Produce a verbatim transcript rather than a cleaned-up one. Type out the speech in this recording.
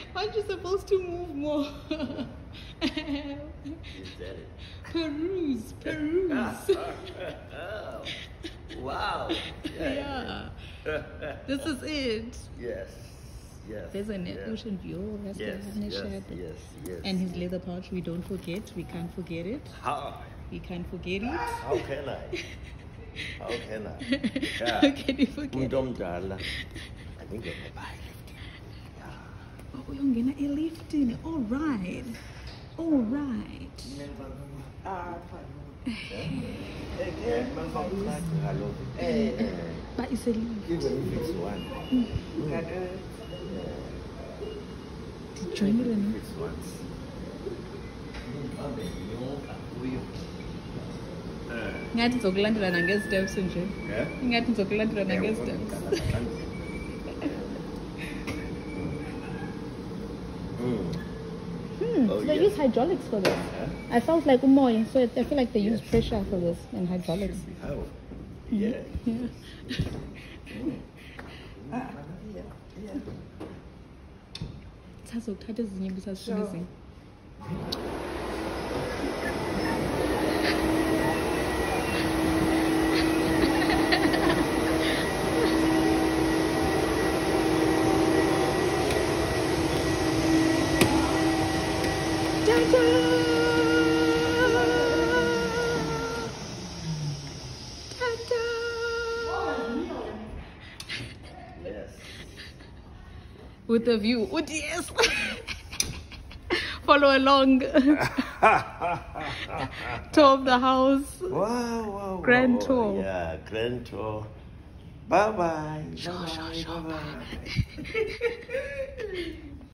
Aren't you supposed to move more? Is that it? Peruse, peruse. Oh, wow. Yeah. This is it. Yes. Yes. There's an yes. ocean view. That's Yes, the yes, shirt. yes, yes. And his leather pouch, we don't forget. We can't forget it. How? We can't forget it. How can I? How can I? Yeah. How can you forget it? I think I can buy Oh, you're gonna a lifting. All right. All right. But it's a lift. Even if it's one. Mm. Did join it or not? It's once. Ngathi ngizokulandela ngezi-steps nje. Yeah? Ngathi ngizokulandela ngezi-steps. Hmm, Oh, so they yeah. use hydraulics for this. Huh? I felt like umoya, so I feel like they use Yes. pressure for this and hydraulics. Oh, yeah. Yeah. Sazokuthatha ezinye ibisasifuna ezinye. Yes. With the view. Oh, yes. Follow along. Tour of the house. Wow, wow, Grand wow. tour. Yeah, grand tour. Bye bye. Sure, Bye sure, bye. sure. Bye bye.